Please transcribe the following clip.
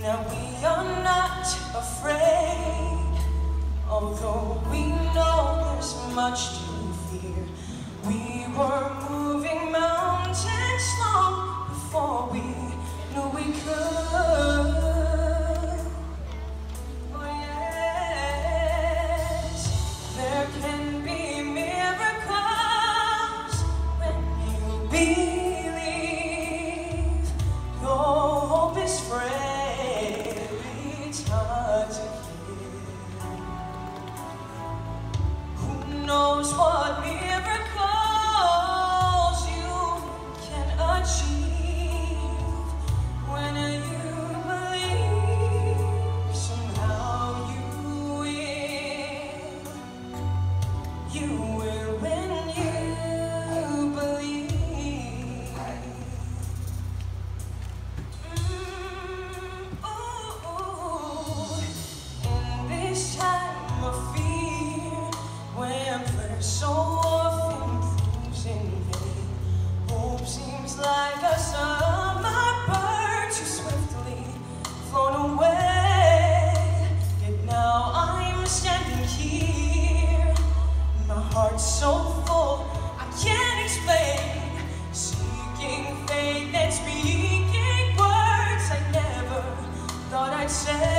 Now we are not afraid, although we know there's much to fear. We were moving mountains long before we knew we could. Oh yes, there can be miracles when you believe. Though hope is frail, it's hard to kill. Who knows what miracles you can achieve when you believe? Somehow you will. You will when you believe. In this time of fear, when prayer so often proves in vain, hope seems like a summer bird too swiftly flown away. Yet now I'm standing here, my heart's so full I can't explain, seeking faith and speaking words I never thought I'd say.